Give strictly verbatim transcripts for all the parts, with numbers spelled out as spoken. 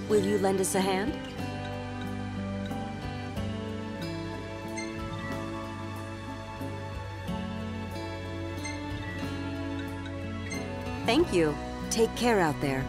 Will you lend us a hand? Thank you. Take care out there.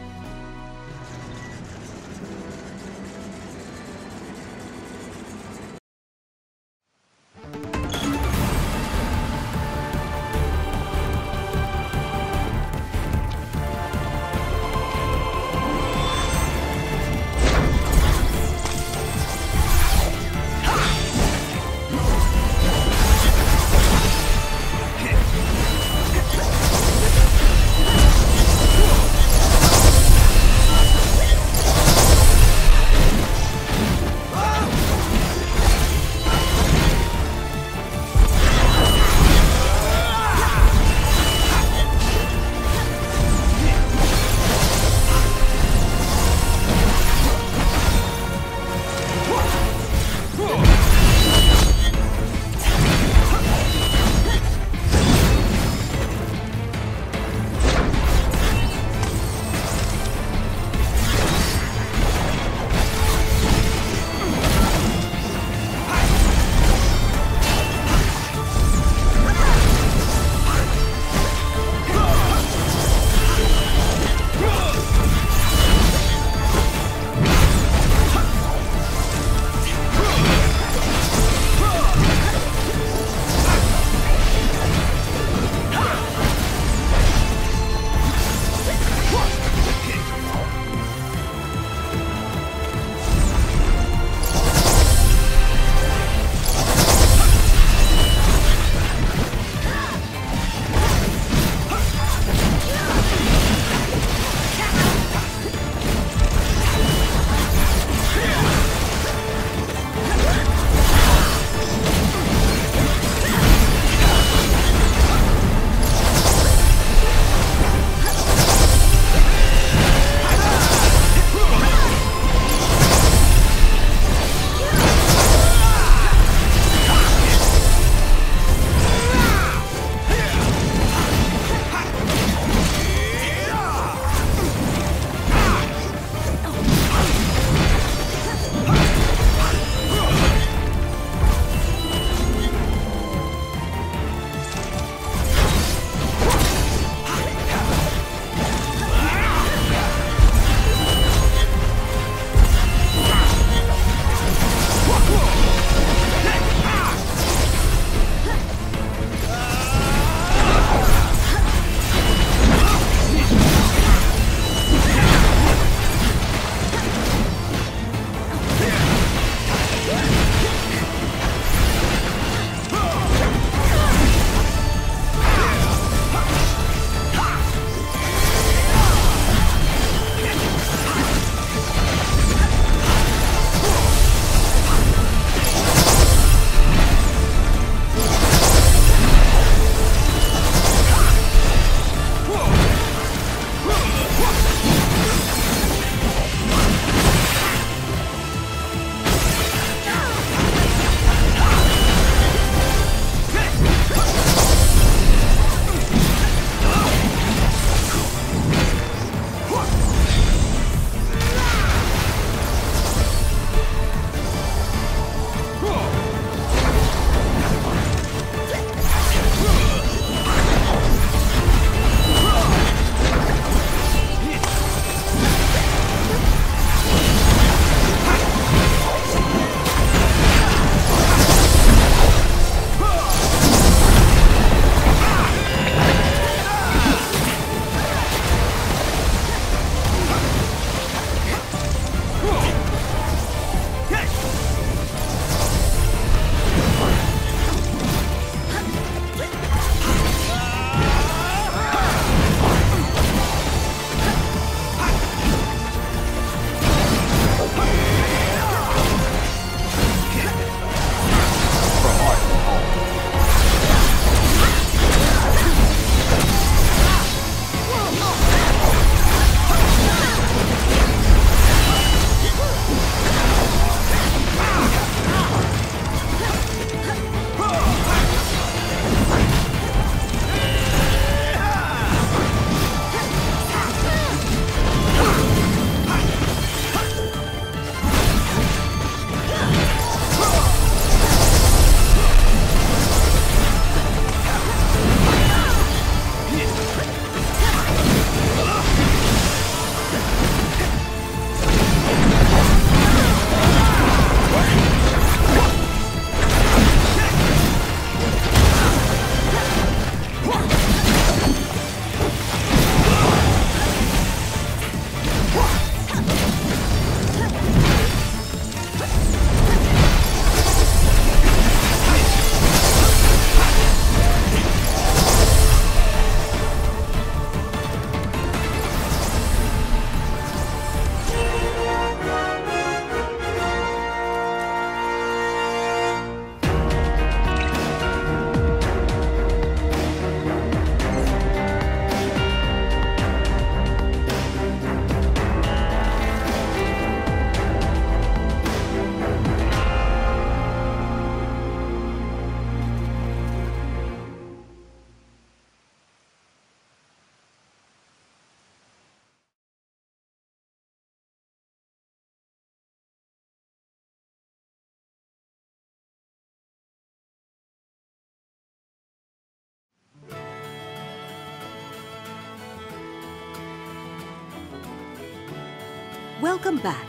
Welcome back.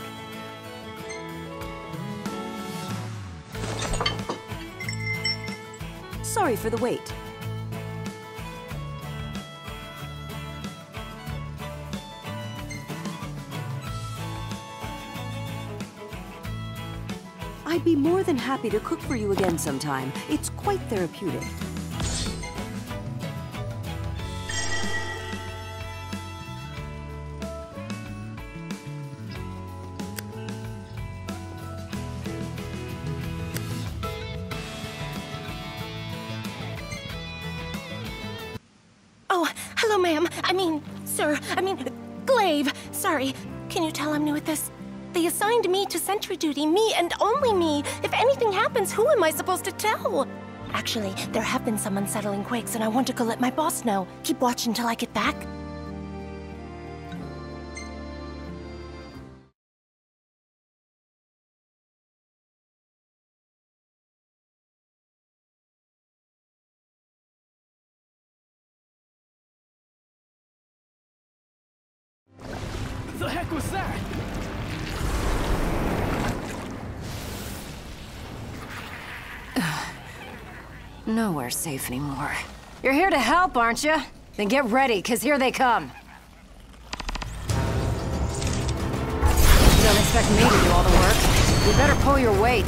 Sorry for the wait. I'd be more than happy to cook for you again sometime. It's quite therapeutic. Oh, hello, ma'am. I mean, sir. I mean, Glaive. Sorry. Can you tell I'm new at this? They assigned me to sentry duty, me and only me. If anything happens, who am I supposed to tell? Actually, there have been some unsettling quakes, and I want to go let my boss know. Keep watch until I get back. The heck was that? Nowhere safe anymore. You're here to help, aren't you? Then get ready, because here they come. You don't expect me to do all the work. You better pull your weight.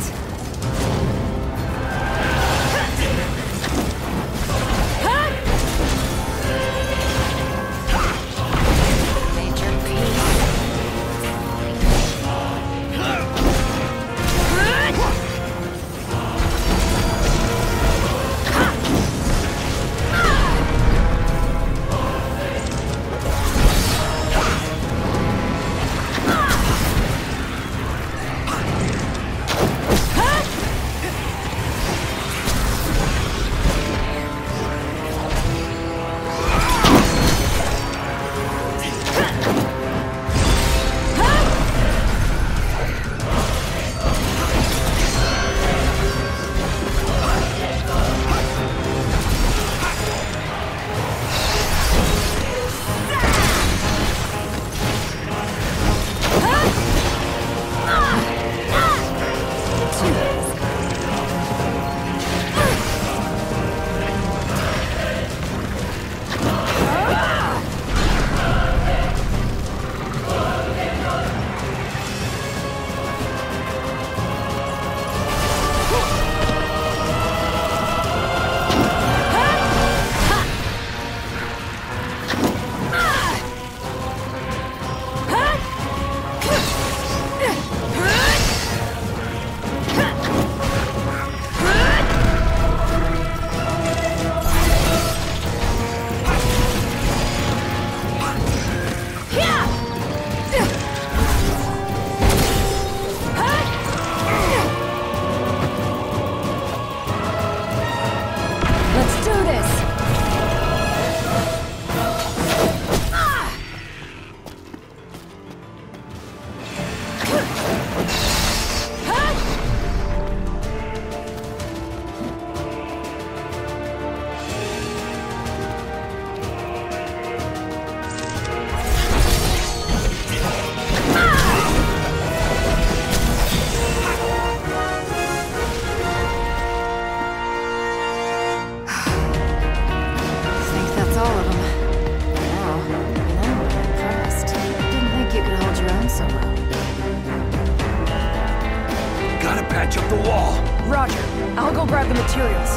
Patch up the wall. Roger. I'll go grab the materials.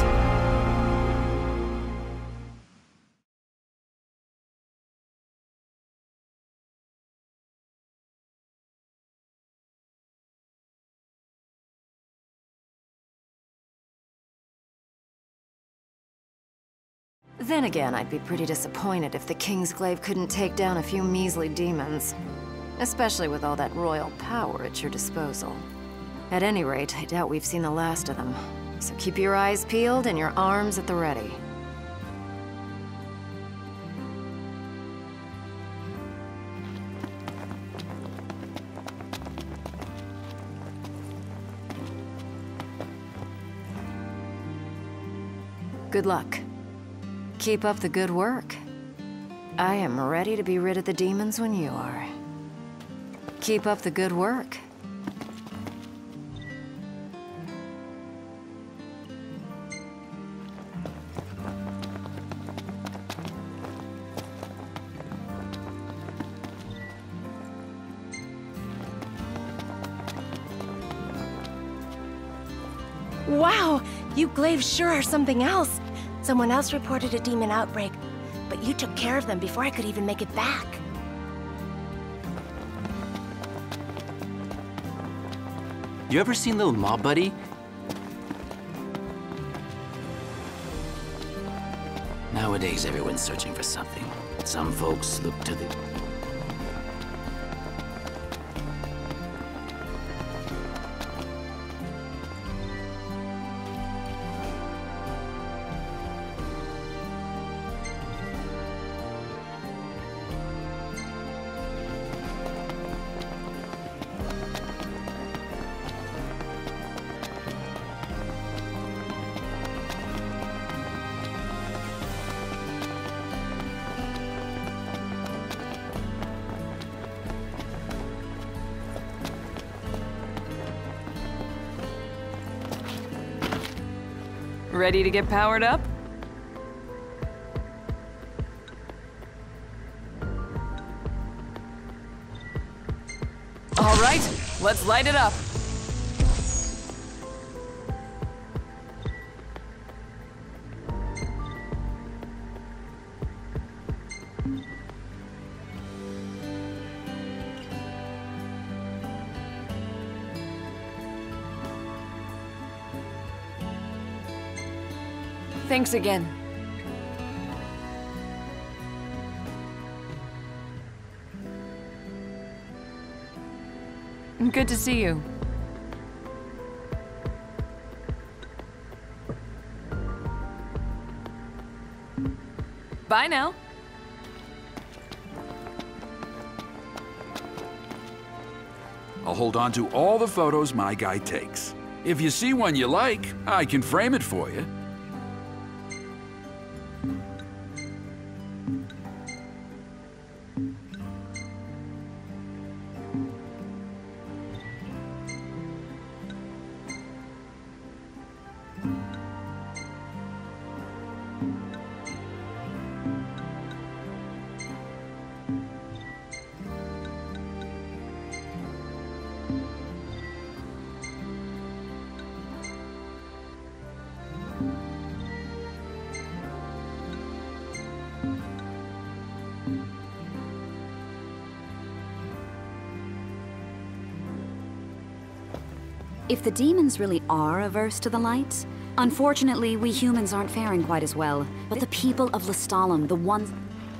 Then again, I'd be pretty disappointed if the Kingsglaive couldn't take down a few measly demons. Especially with all that royal power at your disposal. At any rate, I doubt we've seen the last of them. So keep your eyes peeled and your arms at the ready. Good luck. Keep up the good work. I am ready to be rid of the demons when you are. Keep up the good work. Wow! You Glaives sure are something else. Someone else reported a demon outbreak, but you took care of them before I could even make it back. You ever seen Little Mob Buddy? Nowadays, everyone's searching for something. Some folks look to the... Ready to get powered up? All right, let's light it up. Thanks again. Good to see you. Bye now. I'll hold on to all the photos my guy takes. If you see one you like, I can frame it for you. If the demons really are averse to the light, unfortunately, we humans aren't faring quite as well. But the people of Lestallum, the ones...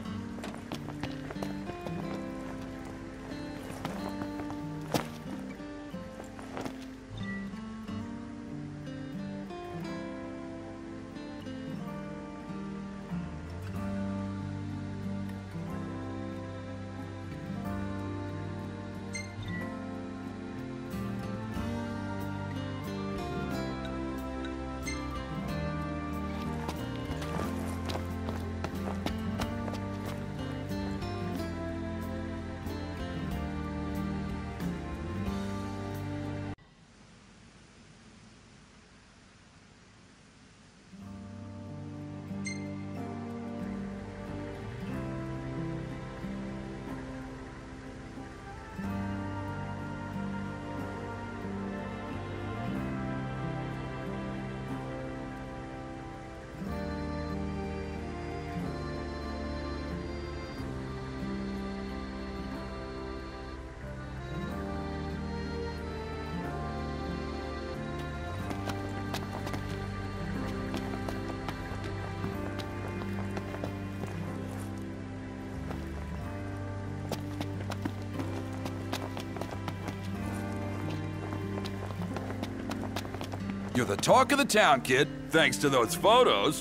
You're the talk of the town, kid, thanks to those photos.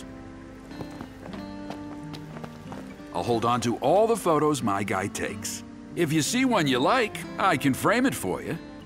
I'll hold on to all the photos my guy takes. If you see one you like, I can frame it for you.